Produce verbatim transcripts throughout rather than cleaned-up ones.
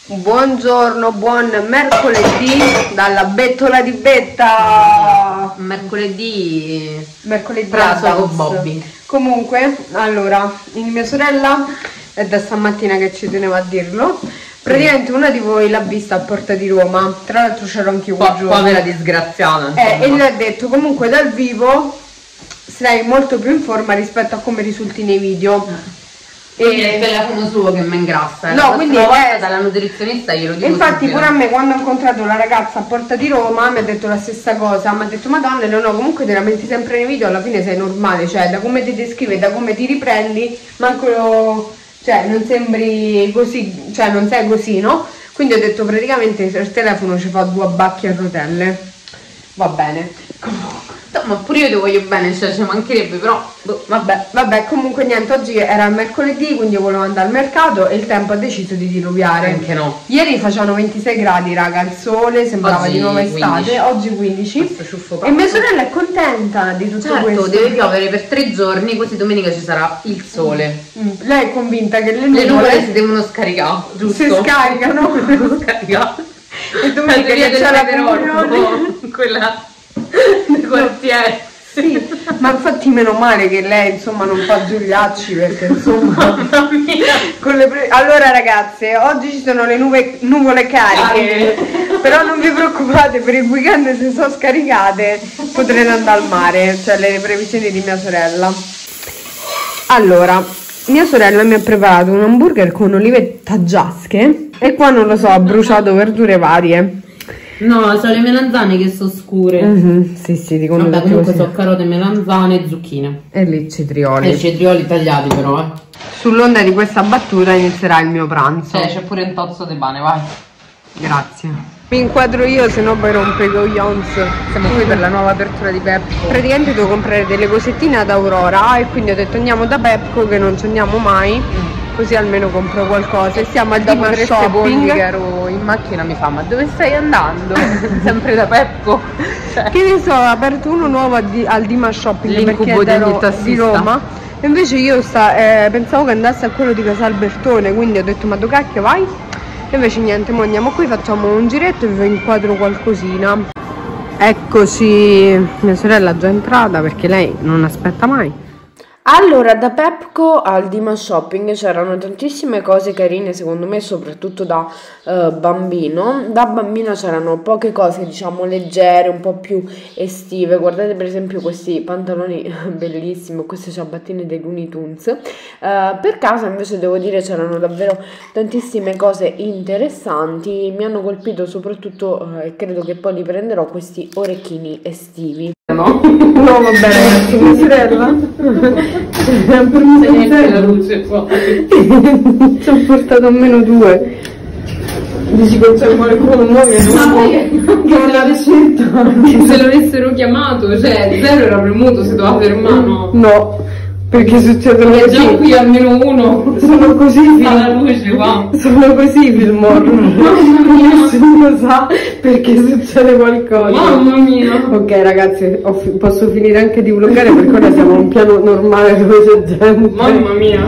Buongiorno, buon mercoledì dalla bettola di Betta. Mercoledì Mercoledì pranzo con Bobby. Comunque, allora, mia sorella è da stamattina che ci tenevo a dirlo. Praticamente una di voi l'ha vista a Porta di Roma. Tra l'altro c'ero anch'io quel giorno. Povera disgraziata. Eh, e le ha detto comunque dal vivo sei molto più in forma rispetto a come risulti nei video. E il telefono suo che mi ingrassa. Eh. No, quindi è dalla nutrizionista glielo dico. Infatti subito. Pure a me quando ho incontrato la ragazza a Porta di Roma mi ha detto la stessa cosa. Mi ha detto madonna no, no, comunque te la metti sempre nei video, alla fine sei normale, cioè da come ti descrivi, da come ti riprendi, manco, cioè non sembri così, cioè non sei così, no? Quindi ho detto praticamente il telefono ci fa due abbacchi a rotelle. Va bene. No, ma pure io ti voglio bene, cioè ci mancherebbe, però boh, vabbè, vabbè, comunque niente, oggi era mercoledì, quindi io volevo andare al mercato e il tempo ha deciso di diluviare. Anche no. Ieri facevano ventisei gradi, raga, il sole, sembrava oggi di nuova estate, quindici. Oggi quindici. E mia sorella è contenta di tutto certo, questo. Deve piovere per tre giorni, così domenica ci sarà il sole. Mm. Lei è convinta che le nuvole, le nuvole si devono scaricare, giusto? Si scaricano. Devono scaricare. E domenica che c'è la comunione. Quella del quartiere. Sì, ma infatti meno male che lei insomma non fa Giuliacci, perché insomma mamma mia. Con le pre... Allora ragazze, oggi ci sono le nuve... nuvole cariche, però non vi preoccupate, per il weekend se sono scaricate potrete andare al mare, cioè le previsioni di mia sorella. Allora, mia sorella mi ha preparato un hamburger con olive taggiasche e qua non lo so, ha bruciato verdure varie. No, sono le melanzane che sono scure. Mm-hmm, sì, sì, dico. Vabbè, comunque sono carote, melanzane e zucchine. E lì cetrioli. E cetrioli tagliati però, eh. Sull'onda di questa battuta inizierà il mio pranzo. Eh, c'è pure un tozzo di pane, vai. Grazie. Mi inquadro io, se no poi rompe i coglions. Siamo qui per la nuova apertura di Pepco. Praticamente devo comprare delle cosettine ad Aurora e quindi ho detto andiamo da Pepco che non ci andiamo mai. Mm. Così almeno compro qualcosa. E siamo al Dima Shopping. Che ero in macchina mi fa, ma dove stai andando? Sempre da Pepco? Cioè. Che ne so, ho aperto uno nuovo al Dima Shopping l'incubo di, di Roma. E invece io sta, eh, pensavo che andasse a quello di Casal Bertone, quindi ho detto ma dove cacchio vai? E invece niente, mo andiamo qui, facciamo un giretto e vi inquadro qualcosina. Eccoci, mia sorella è già entrata perché lei non aspetta mai. Allora, da Pepco al Dima Shopping c'erano tantissime cose carine, secondo me, soprattutto da uh, bambino. Da bambino c'erano poche cose, diciamo, leggere, un po' più estive. Guardate per esempio questi pantaloni bellissimi, queste ciabattine dei Looney Tunes. Uh, per casa invece devo dire c'erano davvero tantissime cose interessanti. Mi hanno colpito soprattutto, e uh, credo che poi li prenderò, questi orecchini estivi. No, no, va bene, ragazzi, mia sorella per la luce qua. Ci ho portato almeno due. Dici che c'è qualcuno muove che non l'avesse detto. Se l'avessero chiamato, cioè zero era premuto, si doveva fermare. No, no, perché succedono così. Già qui almeno uno. Sono così film. Alla luce qua. Sono così film horror. Nessuno sa perché succede qualcosa. Mamma mia. Ok ragazzi, ho fi posso finire anche di vloggare perché ora siamo a un piano normale dove c'è gente. Mamma mia.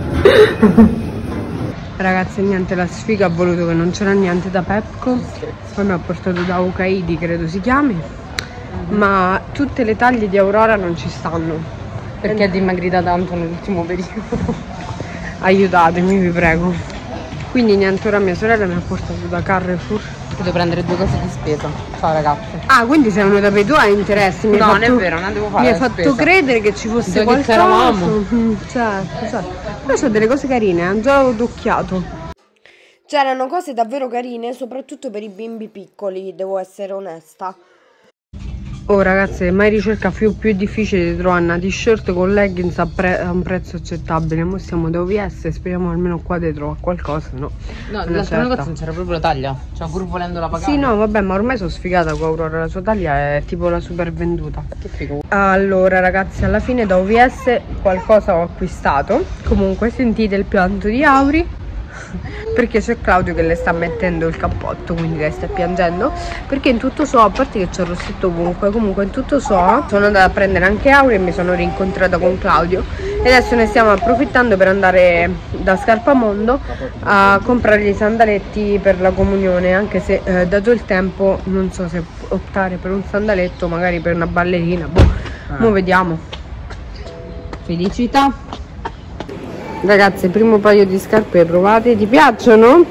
Ragazzi, niente, la sfiga ha voluto che non c'era niente da Pepco. Poi mi ha portato da Ukaidi, credo si chiami. Mm-hmm. Ma tutte le taglie di Aurora non ci stanno. Perché è dimagrita tanto nell'ultimo periodo. Aiutatemi, vi prego. Quindi niente, ora mia sorella mi ha portato da Carrefour. Devo prendere due cose di spesa. Ciao ragazze. Ah, quindi sei venuta per i tuoi interessi. Mi no, fatto, non è vero, non devo fare. Mi hai la fatto spesa. credere che ci fosse Già qualcosa. Che c'eravamo. Mm, certo, certo. Però c'ho delle cose carine, ho già occhiato. C'erano cose davvero carine, soprattutto per i bimbi piccoli, devo essere onesta. Oh ragazzi, mai ricerca più, più difficile di trovare una t-shirt con leggings a, a un prezzo accettabile. Mo siamo da O V S e speriamo almeno qua dietro a qualcosa, no? No, l'altro negozio non c'era proprio la taglia, cioè pur volendo la pagare. Sì, no, vabbè, ma ormai sono sfigata con Aurora, la sua taglia è tipo la super venduta. Che figo. Allora ragazzi, alla fine da O V S qualcosa ho acquistato. Comunque sentite il pianto di Auri. perché c'è Claudio che le sta mettendo il cappotto, quindi lei sta piangendo, perché in tutto ciò, a parte che c'è il rossetto ovunque, comunque in tutto ciò sono andata a prendere anche Aurea e mi sono rincontrata con Claudio e adesso ne stiamo approfittando per andare da Scarpamondo a comprare i sandaletti per la comunione, anche se eh, dato il tempo non so se optare per un sandaletto, magari per una ballerina, boh, ah. Mo vediamo. Felicità. Ragazzi, il primo paio di scarpe provate, ti piacciono?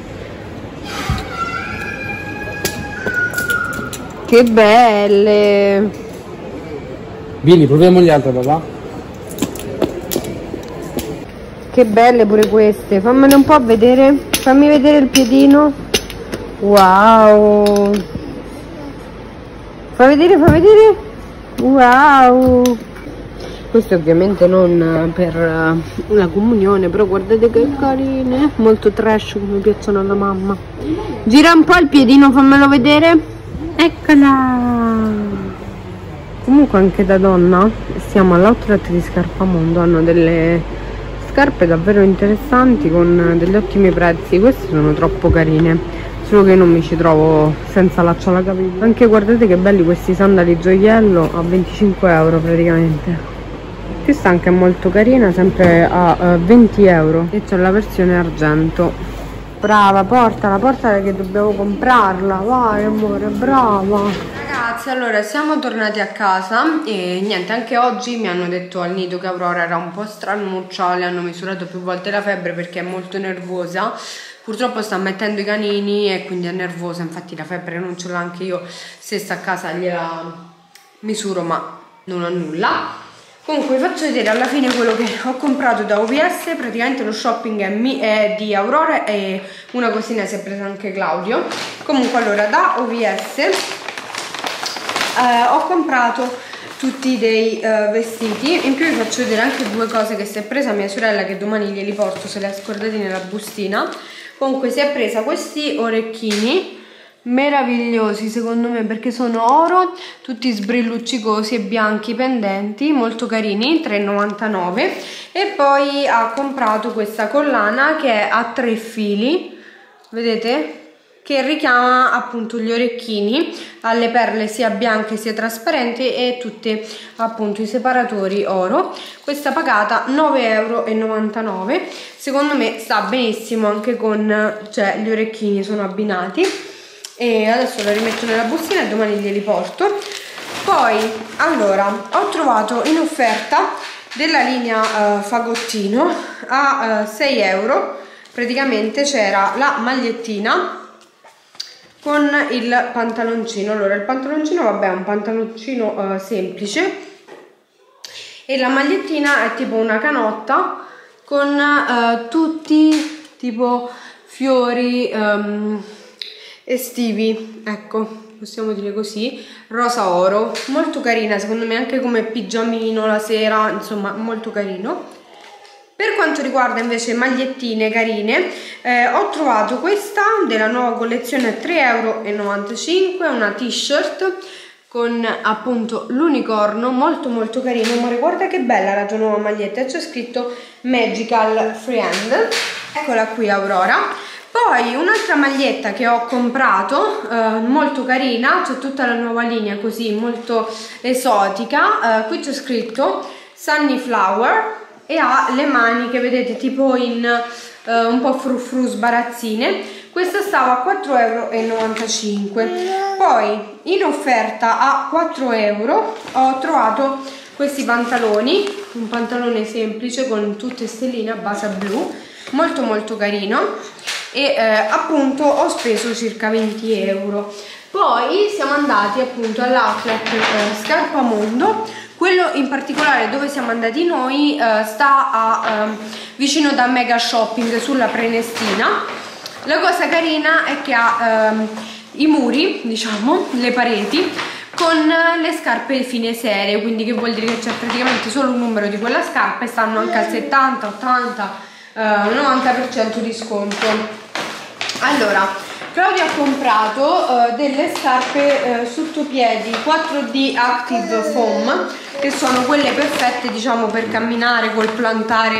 Che belle! Vieni, proviamo gli altri, papà. Che belle pure queste, fammene un po' vedere, fammi vedere il piedino. Wow! Fa vedere, fa vedere. Wow! Queste ovviamente non per la comunione, però guardate che carine, molto trash, come piacciono alla mamma. Gira un po' il piedino, fammelo vedere. Eccola! Comunque anche da donna siamo all'outlet di Scarpamondo, hanno delle scarpe davvero interessanti con degli ottimi prezzi. Queste sono troppo carine, solo che non mi ci trovo senza laccio alla caviglia. Anche guardate che belli questi sandali gioiello a venticinque euro praticamente. Questa anche è molto carina, sempre a uh, venti euro, e c'è la versione argento. Brava, portala, portala che dobbiamo comprarla, vai amore, brava. Ragazzi, allora siamo tornati a casa e niente, anche oggi mi hanno detto al nido che Aurora era un po' stranuccia, le hanno misurato più volte la febbre perché è molto nervosa. Purtroppo sta mettendo i canini e quindi è nervosa, infatti la febbre non ce l'ho anche io, se sta a casa gliela misuro ma non ho nulla. Comunque vi faccio vedere alla fine quello che ho comprato da O V S, praticamente lo shopping è, mi, è di Aurora e una cosina si è presa anche Claudio. Comunque allora da O V S eh, ho comprato tutti dei uh, vestiti, in più vi faccio vedere anche due cose che si è presa mia sorella che domani glieli porto, se li ha scordati nella bustina. Comunque si è presa questi orecchini meravigliosi secondo me perché sono oro, tutti sbrilluccicosi e bianchi pendenti, molto carini, tre e novantanove. E poi ha comprato questa collana che è a tre fili, vedete? Che richiama appunto gli orecchini, alle perle sia bianche sia trasparenti e tutti appunto i separatori oro. Questa pagata nove e novantanove euro, secondo me sta benissimo anche con, cioè gli orecchini sono abbinati. E adesso lo rimetto nella bustina e domani glieli porto. Poi allora ho trovato in offerta della linea uh, fagottino a uh, sei euro, praticamente c'era la magliettina con il pantaloncino. Allora il pantaloncino vabbè è un pantaloncino uh, semplice e la magliettina è tipo una canotta con uh, tutti tipo fiori um, estivi, ecco, possiamo dire così, rosa oro, molto carina secondo me anche come pigiamino la sera, insomma molto carino. Per quanto riguarda invece magliettine carine, eh, ho trovato questa della nuova collezione a tre e novantacinque euro, una t-shirt con appunto l'unicorno, molto molto carino. Amore, guarda che bella la tua nuova maglietta, c'è scritto Magical Friend, eccola qui Aurora. Poi un'altra maglietta che ho comprato, eh, molto carina, c'è tutta la nuova linea così, molto esotica, eh, qui c'è scritto Sunnyflower e ha le maniche, vedete, tipo in eh, un po' frufru sbarazzine. Questa stava a quattro e novantacinque euro. Poi in offerta a quattro euro ho trovato questi pantaloni, un pantalone semplice con tutte stelline a base blu, molto molto carino. E eh, appunto ho speso circa venti euro. Poi siamo andati appunto all'outlet eh, Scarpamondo. Quello in particolare dove siamo andati noi eh, sta a, eh, vicino da Mega Shopping sulla Prenestina. La cosa carina è che ha eh, i muri, diciamo, le pareti con le scarpe fine serie, quindi che vuol dire che c'è praticamente solo un numero di quella scarpa e stanno anche al settanta, ottanta, novanta per cento di sconto. Allora Claudia ha comprato uh, delle scarpe uh, sottopiedi quattro D Active Foam, che sono quelle perfette diciamo per camminare col plantare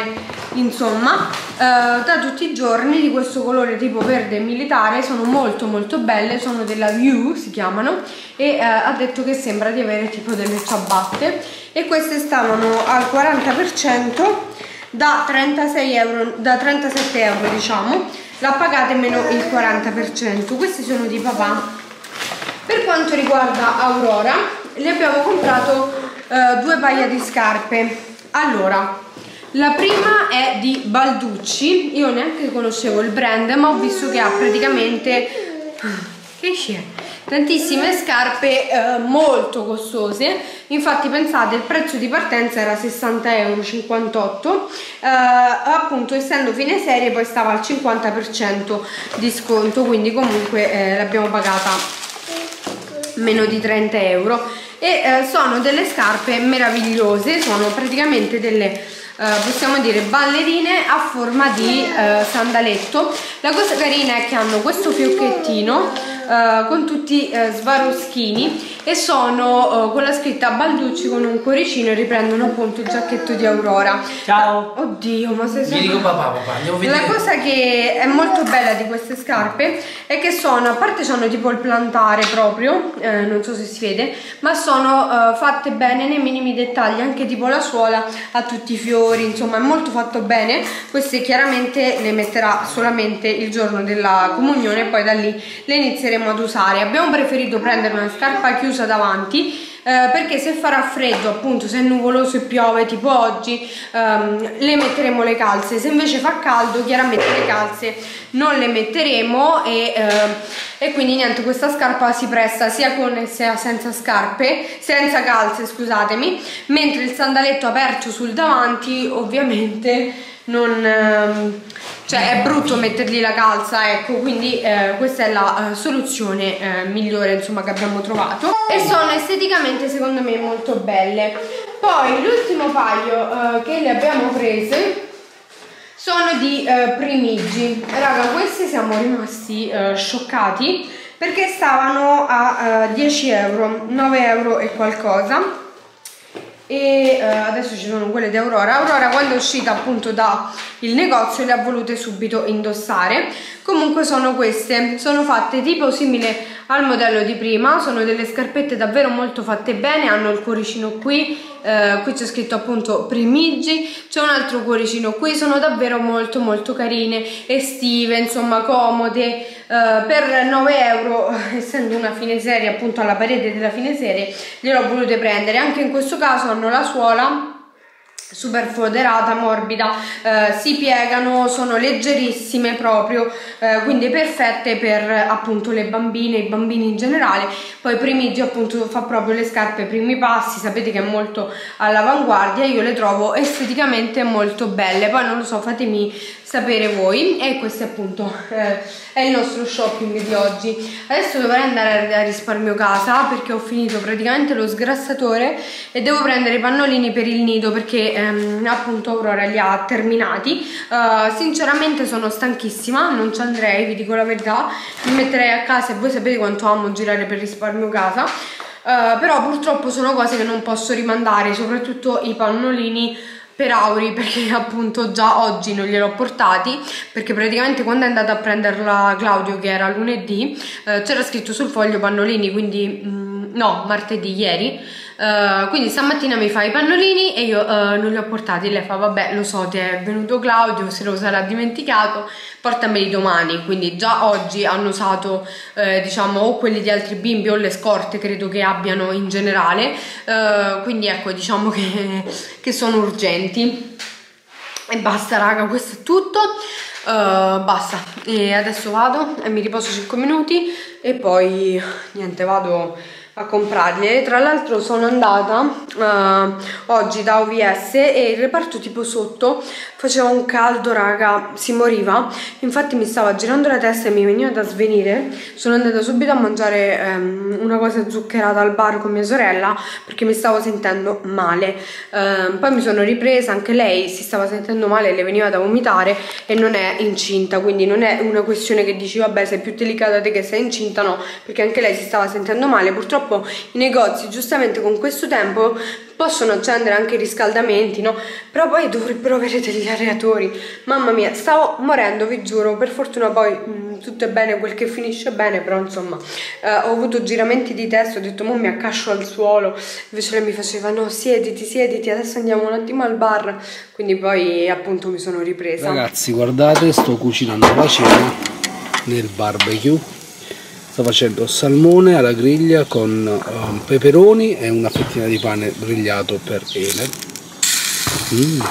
insomma, eh, da tutti i giorni, di questo colore tipo verde militare, sono molto molto belle, sono della View, si chiamano, e eh, ha detto che sembra di avere tipo delle ciabatte, e queste stavano al quaranta per cento da trentasei euro, da trentasette euro diciamo, la pagate meno il quaranta per cento. Questi sono di papà. Per quanto riguarda Aurora, le abbiamo comprato eh, due paia di scarpe. Allora, la prima è di Balducci, io neanche conoscevo il brand, ma ho visto che ha praticamente che c'è? tantissime scarpe eh, molto costose. Infatti pensate, il prezzo di partenza era sessanta euro cinquantotto, eh, appunto essendo fine serie poi stava al cinquanta per cento di sconto, quindi comunque eh, l'abbiamo pagata meno di trenta euro. E eh, sono delle scarpe meravigliose, sono praticamente delle Uh, possiamo dire ballerine a forma di uh, sandaletto. La cosa carina è che hanno questo fiocchettino uh, con tutti uh, svaroschini, e sono uh, con la scritta Balducci con un cuoricino, e riprendono appunto il giacchetto di Aurora. Ciao! Oddio, ma sei Vieni con papà, papà, andiamo a vedere. La cosa che è molto bella di queste scarpe è che sono, a parte hanno tipo il plantare proprio, eh, non so se si vede, ma sono uh, fatte bene nei minimi dettagli, anche tipo la suola ha tutti i fiori, insomma è molto fatto bene. Queste chiaramente le metterà solamente il giorno della comunione, e poi da lì le inizieremo ad usare. Abbiamo preferito prendere una scarpa chiusa davanti, eh, perché se farà freddo, appunto se è nuvoloso e piove tipo oggi, ehm, le metteremo le calze. Se invece fa caldo, chiaramente le calze non le metteremo, e, eh, e quindi niente, questa scarpa si presta sia con sia senza scarpe, senza calze, scusatemi, mentre il sandaletto aperto sul davanti ovviamente non, ehm, cioè è brutto mettergli la calza, ecco, quindi eh, questa è la uh, soluzione eh, migliore, insomma, che abbiamo trovato, e sono esteticamente secondo me molto belle. Poi l'ultimo paio uh, che le abbiamo prese sono di uh, Primigi. Raga, questi siamo rimasti uh, scioccati perché stavano a uh, dieci euro, nove euro e qualcosa. E uh, adesso ci sono quelle di Aurora. Aurora, quando è uscita appunto dal negozio, le ha volute subito indossare. Comunque sono queste, sono fatte tipo simile al modello di prima, sono delle scarpette davvero molto fatte bene, hanno il cuoricino qui, eh, qui c'è scritto appunto Primigi, c'è un altro cuoricino qui, sono davvero molto molto carine, estive, insomma comode, eh, per nove euro, essendo una fine serie appunto alla parete della fine serie, gliel'ho volute prendere. Anche in questo caso hanno la suola super foderata, morbida, eh, si piegano, sono leggerissime proprio, eh, quindi perfette per appunto le bambine, i bambini in generale. Poi Primigi appunto fa proprio le scarpe primi passi, sapete che è molto all'avanguardia, io le trovo esteticamente molto belle. Poi non lo so, fatemi sapere voi. E questo appunto eh, è il nostro shopping di oggi. Adesso dovrei andare a Risparmio Casa perché ho finito praticamente lo sgrassatore e devo prendere i pannolini per il nido, perché ehm, appunto Aurora li ha terminati. Uh, sinceramente sono stanchissima, non ci andrei, vi dico la verità, mi metterei a casa, e voi sapete quanto amo girare per Risparmio Casa. Uh, però purtroppo sono cose che non posso rimandare, soprattutto i pannolini per Auri, perché appunto già oggi non gliel'ho portati, perché praticamente quando è andata a prenderla Claudio, che era lunedì, eh, c'era scritto sul foglio pannolini, quindi mh, no, martedì, ieri, uh, quindi stamattina mi fa i pannolini e io uh, non li ho portati. Lei fa vabbè, lo so, ti è venuto Claudio, se lo sarà dimenticato, portameli domani. Quindi già oggi hanno usato eh, diciamo o quelli di altri bimbi o le scorte, credo che abbiano in generale, uh, quindi ecco, diciamo che, che sono urgenti. E basta raga, questo è tutto, uh, basta, e adesso vado e mi riposo cinque minuti e poi niente, vado a comprarli. Tra l'altro sono andata uh, oggi da O V S e il reparto tipo sotto faceva un caldo raga, si moriva, infatti mi stava girando la testa e mi veniva da svenire. Sono andata subito a mangiare um, una cosa zuccherata al bar con mia sorella perché mi stavo sentendo male, uh, poi mi sono ripresa, anche lei si stava sentendo male, le veniva da vomitare e non è incinta, quindi non è una questione che dici vabbè sei più delicata te che sei incinta, no, perché anche lei si stava sentendo male. Purtroppo i negozi giustamente con questo tempo possono accendere anche i riscaldamenti, no? Però poi dovrebbero avere degli aeratori. Mamma mia, stavo morendo, vi giuro. Per fortuna poi mh, tutto è bene quel che finisce bene, però insomma eh, ho avuto giramenti di testa, ho detto mo mi accascio al suolo, invece lei mi faceva no, siediti, siediti, adesso andiamo un attimo al bar, quindi poi appunto mi sono ripresa. Ragazzi, guardate, sto cucinando la cena nel barbecue. Sto facendo salmone alla griglia con um, peperoni e una fettina di pane grigliato per Ele. Mm.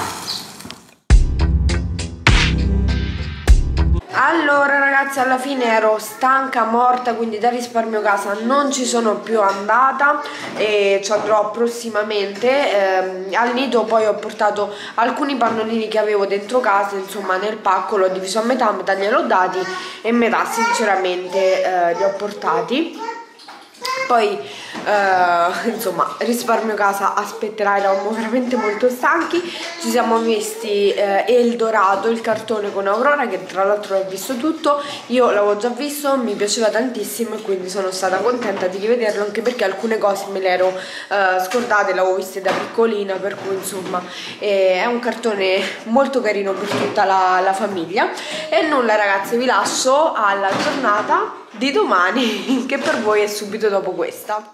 Allora ragazzi, alla fine ero stanca, morta, quindi da risparmio casa non ci sono più andata e ci andrò prossimamente. Eh, al nido poi ho portato alcuni pannolini che avevo dentro casa, insomma nel pacco l'ho diviso a metà, metà gliel'ho dati e metà sinceramente eh, li ho portati. Poi eh, insomma risparmio casa aspetterà, eravamo veramente molto stanchi. Ci siamo visti eh, Eldorado, il cartone con Aurora, che tra l'altro l'ho visto tutto, io l'avevo già visto, mi piaceva tantissimo e quindi sono stata contenta di rivederlo, anche perché alcune cose me le ero eh, scordate, l'avevo viste da piccolina, per cui insomma eh, è un cartone molto carino per tutta la, la famiglia. E nulla ragazzi, vi lascio alla giornata di domani che per voi è subito dopo questa.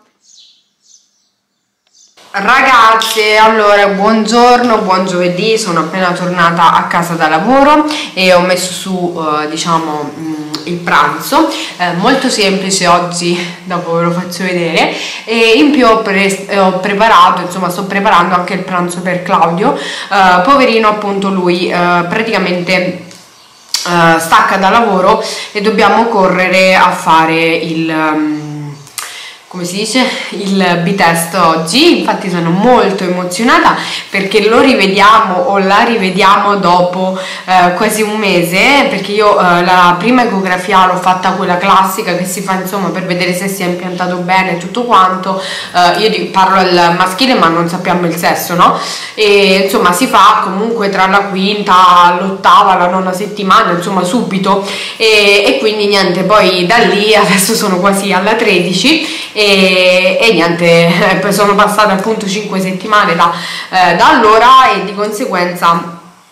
Ragazze, allora buongiorno, buon giovedì, sono appena tornata a casa da lavoro e ho messo su eh, diciamo mh, il pranzo, eh, molto semplice oggi, dopo ve lo faccio vedere, e in più ho, pre ho preparato, insomma sto preparando anche il pranzo per Claudio, eh, poverino appunto lui eh, praticamente Uh, stacca da lavoro e dobbiamo correre a fare il um, come si dice, il B-test oggi. Infatti sono molto emozionata perché lo rivediamo o la rivediamo dopo uh, quasi un mese, perché io uh, la prima ecografia l'ho fatta quella classica che si fa insomma per vedere se si è impiantato bene tutto quanto. Uh, io parlo al maschile ma non sappiamo il sesso, no? E insomma si fa comunque tra la quinta, l'ottava, la nona settimana, insomma subito, e, e quindi niente, poi da lì adesso sono quasi alla tredici e, e niente, poi sono passate appunto cinque settimane da, eh, da allora e di conseguenza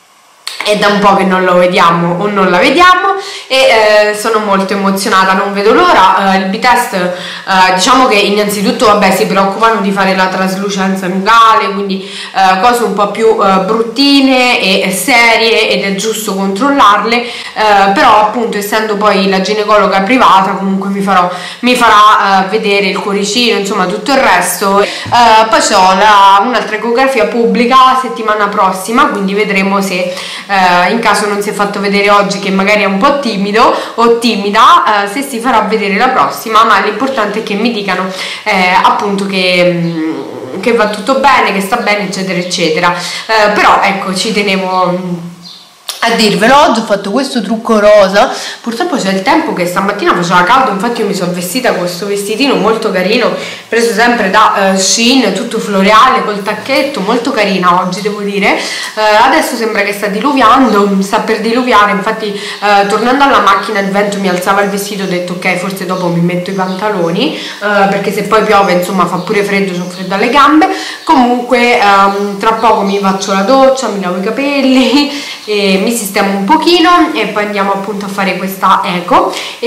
è da un po' che non lo vediamo o non la vediamo e eh, sono molto emozionata, non vedo l'ora. Eh, il B-test eh, diciamo che innanzitutto vabbè si preoccupano di fare la traslucenza nucleare, quindi eh, cose un po' più eh, bruttine e serie ed è giusto controllarle, eh, però appunto essendo poi la ginecologa privata comunque mi, farò, mi farà eh, vedere il cuoricino, insomma tutto il resto. Eh, poi ho un'altra ecografia pubblica settimana prossima, quindi vedremo se Uh, in caso non si è fatto vedere oggi, che magari è un po' timido o timida, uh, se si farà vedere la prossima, ma l'importante è che mi dicano eh, appunto che, mh, che va tutto bene, che sta bene eccetera eccetera. Uh, però ecco, ci tenevo mh, a dirvelo. Oggi ho fatto questo trucco rosa, purtroppo c'è il tempo che stamattina faceva caldo, infatti io mi sono vestita con questo vestitino molto carino, preso sempre da uh, Shein, tutto floreale col tacchetto, molto carina oggi devo dire. Uh, adesso sembra che sta diluviando, sta per diluviare, infatti uh, tornando alla macchina il vento mi alzava il vestito, ho detto ok forse dopo mi metto i pantaloni, uh, perché se poi piove insomma fa pure freddo, ho freddo alle gambe. Comunque um, tra poco mi faccio la doccia, mi lavo i capelli e mi sistemo un pochino e poi andiamo appunto a fare questa eco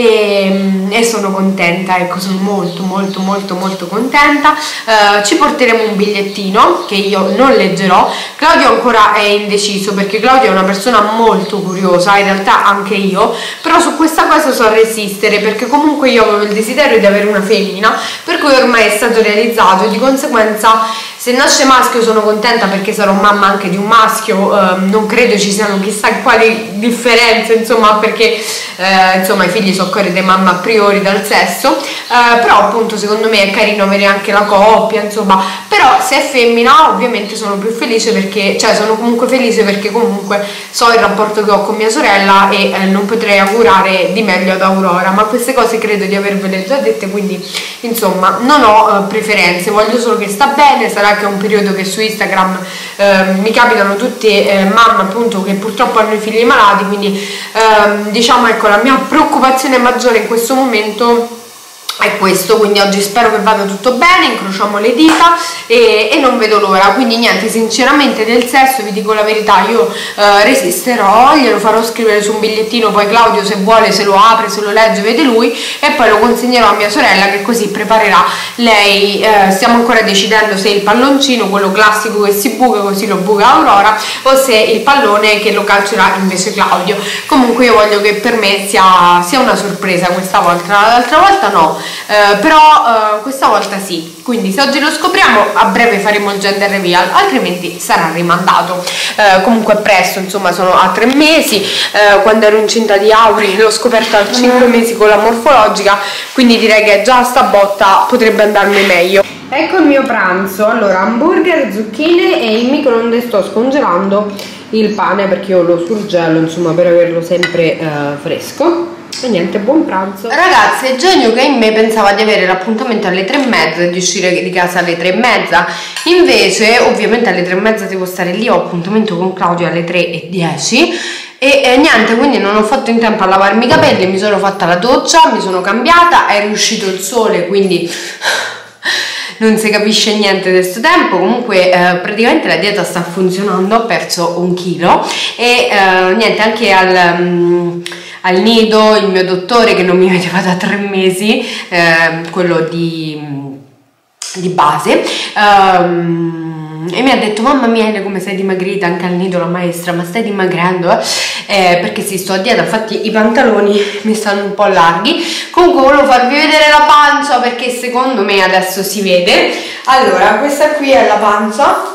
e, e sono contenta, ecco, sono molto molto molto molto contenta. Uh, ci porteremo un bigliettino che io non leggerò. Claudio ancora è indeciso perché Claudio è una persona molto curiosa, in realtà anche io, però su questa cosa so resistere perché comunque io avevo il desiderio di avere una femmina, per cui ormai è stato realizzato e di conseguenza se nasce maschio sono contenta perché sarò mamma anche di un maschio. Uh, non credo ci siano chissà quali differenze insomma, perché uh, insomma i figli sono correte mamma a priori dal sesso, uh, però appunto secondo me è carino avere anche la coppia insomma. Però se è femmina ovviamente sono più felice perché, cioè sono comunque felice perché comunque so il rapporto che ho con mia sorella e eh, non potrei augurare di meglio ad Aurora, ma queste cose credo di avervele già dette, quindi insomma non ho uh, preferenze, voglio solo che sta bene. Sarà che è un periodo che su Instagram eh, mi capitano tutte eh, mamme appunto che purtroppo hanno i figli malati, quindi eh, diciamo ecco la mia preoccupazione maggiore in questo momento è questo, quindi oggi spero che vada tutto bene, incrociamo le dita e, e non vedo l'ora. Quindi niente, sinceramente del sesso vi dico la verità, io eh, resisterò, glielo farò scrivere su un bigliettino, poi Claudio se vuole se lo apre, se lo legge, vede lui, e poi lo consegnerò a mia sorella che così preparerà lei. Eh, stiamo ancora decidendo se il palloncino, quello classico che si buca, così lo buca Aurora, o se il pallone che lo calcerà invece Claudio. Comunque io voglio che per me sia, sia una sorpresa questa volta, l'altra volta no. Uh, però uh, questa volta sì, quindi se oggi lo scopriamo a breve faremo il gender reveal, altrimenti sarà rimandato. Uh, comunque presto, insomma sono a tre mesi, uh, quando ero incinta di Auri l'ho scoperto a cinque mesi con la morfologica, quindi direi che già sta botta potrebbe andarmi meglio. Ecco il mio pranzo, allora hamburger, zucchine e in microonde sto scongelando il pane perché io lo surgelo insomma per averlo sempre uh, fresco. E niente, buon pranzo. Ragazzi, è genio che in me pensava di avere l'appuntamento alle tre e mezza e di uscire di casa alle tre e mezza. Invece, ovviamente alle tre e mezza devo stare lì, ho appuntamento con Claudio alle tre e dieci. E, e niente, quindi non ho fatto in tempo a lavarmi i capelli, mi sono fatta la doccia, mi sono cambiata, è riuscito il sole, quindi non si capisce niente di questo tempo. Comunque eh, praticamente la dieta sta funzionando, ho perso un chilo e eh, niente, anche al... Um, al nido il mio dottore che non mi vedeva da tre mesi, eh, quello di, di base, um, e mi ha detto mamma mia come sei dimagrita, anche al nido la maestra, ma stai dimagrendo eh? Eh, perché sì, sto a dieta, infatti i pantaloni mi stanno un po' larghi. Comunque volevo farvi vedere la pancia perché secondo me adesso si vede. Allora, questa qui è la pancia,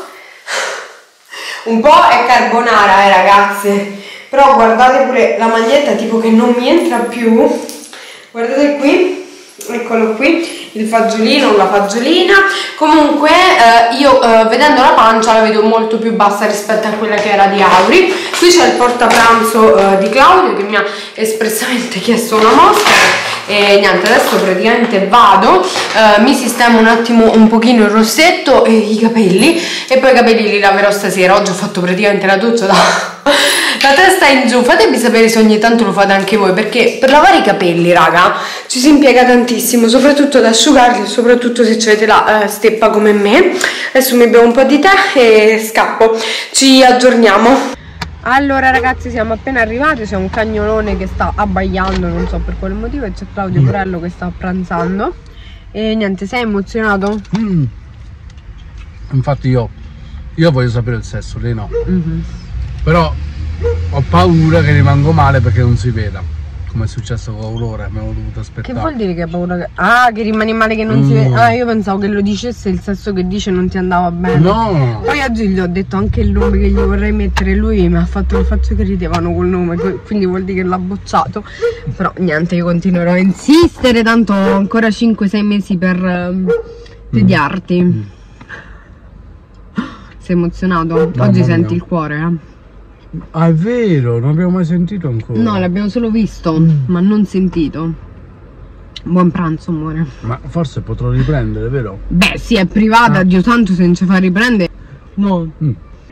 un po' è carbonara eh ragazze, però guardate pure la maglietta tipo che non mi entra più, guardate qui, eccolo qui, il fagiolino o la fagiolina. Comunque eh, io eh, vedendo la pancia la vedo molto più bassa rispetto a quella che era di Auri. Qui c'è il portapranzo eh, di Claudio che mi ha espressamente chiesto una mostra. E niente, adesso praticamente vado, eh, mi sistemo un attimo un pochino il rossetto e i capelli e poi i capelli li laverò stasera. Oggi ho fatto praticamente la doccia da la testa in giù. Fatemi sapere se ogni tanto lo fate anche voi, perché per lavare i capelli raga ci si impiega tantissimo, soprattutto ad asciugarli, soprattutto se avete la uh, steppa come me. Adesso mi bevo un po' di tè e scappo, ci aggiorniamo. Allora ragazzi, siamo appena arrivati, c'è un cagnolone che sta abbaiando, non so per quale motivo, e c'è Claudio Corello che sta pranzando. E niente, sei emozionato? Mm. Infatti io, io voglio sapere il sesso, lei no. Mm-hmm. Però ho paura che rimango male perché non si veda, come è successo con Aurora, mi avevo dovuto aspettare. Che vuol dire che ha paura che... Ah, che rimani male che non mm. si vede? Ah, io pensavo che lo dicesse il sesso che dice non ti andava bene. No! Poi oggi gli ho detto anche il nome che gli vorrei mettere, lui mi ha fatto il faccio che ridevano col nome, quindi vuol dire che l'ha bocciato. Però niente, io continuerò a insistere, tanto ho ancora cinque sei mesi per um, tediarti. Mm. Sei emozionato? Mamma oggi mia. Senti il cuore, eh? Ah, è vero, non abbiamo mai sentito ancora. No, l'abbiamo solo visto, mm. ma non sentito. Buon pranzo, amore. Ma forse potrò riprendere, vero? Beh, sì, è privata, ah. Dio santo, se non ci fa riprendere. No. Mm.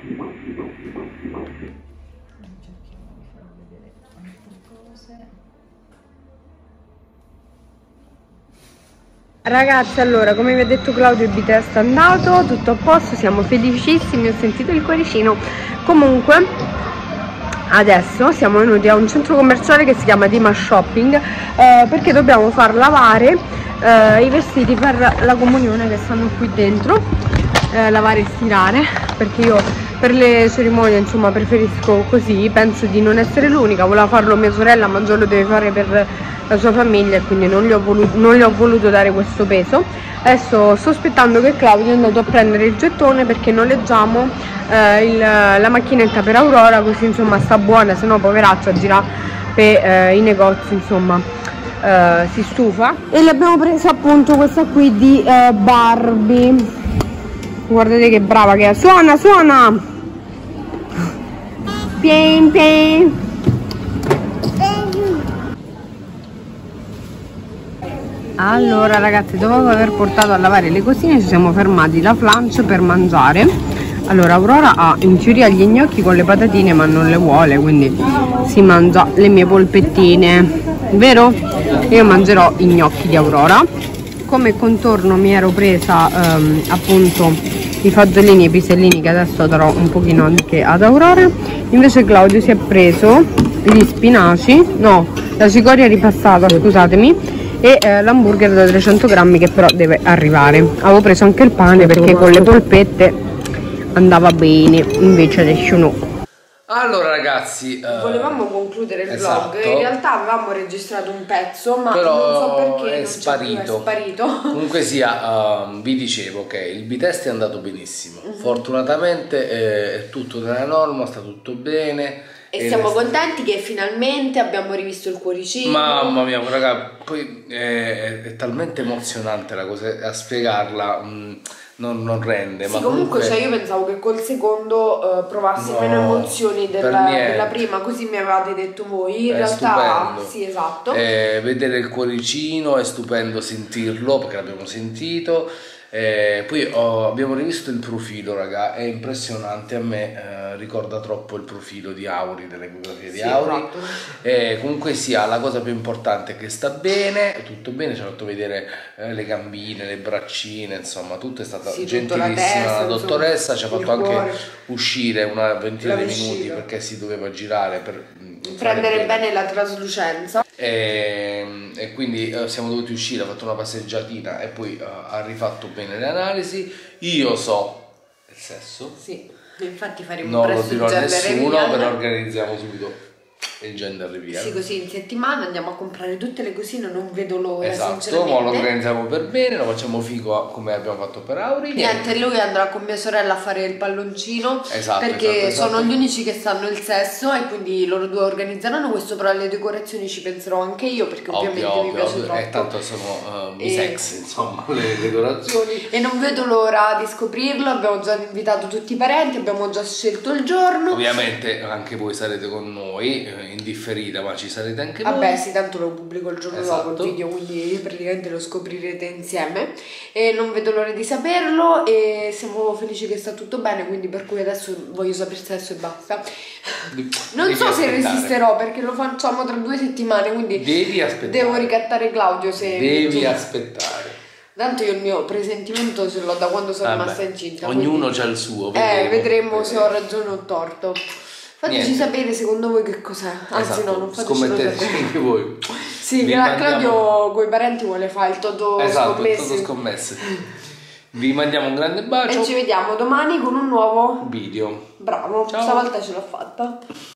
Ragazzi, allora, come vi ha detto Claudio, il B-test è andato, tutto a posto, siamo felicissimi, ho sentito il cuoricino. Comunque adesso siamo venuti a un centro commerciale che si chiama Dima Shopping, eh, perché dobbiamo far lavare eh, i vestiti per la comunione che stanno qui dentro, eh, lavare e stirare, perché io per le cerimonie insomma preferisco così, penso di non essere l'unica, voleva farlo mia sorella ma già lo deve fare per la sua famiglia e quindi non gli ho voluto, non gli ho voluto dare questo peso. Adesso sto aspettando che Claudio è andato a prendere il gettone perché noleggiamo eh, il, la macchinetta per Aurora, così insomma sta buona, se no poveraccia gira per eh, i negozi, insomma eh, si stufa. E l'abbiamo presa appunto questa qui di eh, Barbie, guardate che brava che è, suona suona pien pien. Allora ragazzi, dopo aver portato a lavare le cosine ci siamo fermati da Flanch per mangiare. Allora Aurora ha in teoria gli gnocchi con le patatine ma non le vuole, quindi si mangia le mie polpettine, vero? io mangerò i gnocchi di Aurora. Come contorno mi ero presa ehm, appunto i fagiolini e i pisellini che adesso darò un pochino anche ad Aurora. Invece Claudio si è preso gli spinaci, no, la cicoria ripassata, scusatemi, e eh, l'hamburger da trecento grammi che però deve arrivare. Avevo preso anche il pane perché con le polpette andava bene, invece adesso no. Allora ragazzi, uh, volevamo concludere il esatto. vlog, in realtà avevamo registrato un pezzo ma però non so perché è non sparito. Più, è sparito. Comunque sia, uh, vi dicevo che il bitest è andato benissimo, uh-huh. Fortunatamente eh, è tutto nella norma, sta tutto bene. E siamo contenti che finalmente abbiamo rivisto il cuoricino. Mamma mia, raga, poi è, è talmente emozionante la cosa, a spiegarla mh, non, non rende. Sì, ma comunque, comunque cioè, io pensavo che col secondo uh, provassi no, meno emozioni della, della prima, così mi avevate detto voi. In è realtà, stupendo. Sì, esatto. Eh, vedere il cuoricino è stupendo, sentirlo perché l'abbiamo sentito. Eh, poi oh, abbiamo rivisto il profilo, raga, è impressionante, a me eh, ricorda troppo il profilo di Auri, delle biografie di sì, Auri. Esatto. Eh, comunque sia, la cosa più importante è che sta bene, è tutto bene, ci ha fatto vedere eh, le gambine, le braccine, insomma tutto è stata sì, gentilissima la, testa, la dottoressa, insomma, ci ha fatto anche uscire una ventina di minuti perché si doveva girare per prendere bene. bene la traslucenza. E, e quindi uh, siamo dovuti uscire, ha fatto una passeggiatina e poi uh, ha rifatto bene le analisi. Io so il sesso. Sì, infatti faremo non presto lo dirò a nessuno, revial. però organizziamo subito il gender reveal. Sì, così in settimana andiamo a comprare tutte le cosine, non vedo l'ora. Esatto, ma lo organizziamo per bene, lo facciamo figo come abbiamo fatto per Auri. Niente, lui andrà con mia sorella a fare il palloncino. Esatto, perché esatto, sono esatto. gli unici che sanno il sesso e quindi loro due organizzeranno questo, però alle decorazioni ci penserò anche io perché ovvio, ovviamente ovvio, mi piace ovvio. troppo. E tanto sono uh, bisex, e... insomma, le decorazioni. E non vedo l'ora di scoprirlo, abbiamo già invitato tutti i parenti, abbiamo già scelto il giorno. Ovviamente anche voi sarete con noi, in differita, ma ci sarete anche voi. Vabbè sì, tanto lo pubblico il giorno esatto. dopo il video, quindi praticamente lo scoprirete insieme e non vedo l'ora di saperlo e siamo felici che sta tutto bene, quindi per cui adesso voglio sapere il sesso e basta. Non devi so aspettare. Se resisterò perché lo facciamo tra due settimane, quindi devi aspettare. Devo ricattare Claudio se devi aspettare. Tanto io il mio presentimento ce l'ho da quando sono Vabbè, rimasta incinta. ognuno quindi... c'ha il suo. Vedremo, eh, vedremo se ho ragione o torto. Fateci Niente. sapere secondo voi che cos'è. Anzi esatto. no, non fateci scommetteteci anche voi. Sì, Vi Claudio con i parenti vuole fare il toto esatto, scommesse. Esatto, scommesse. Vi mandiamo un grande bacio. E ci vediamo domani con un nuovo video. Bravo, ciao. Stavolta ce l'ho fatta.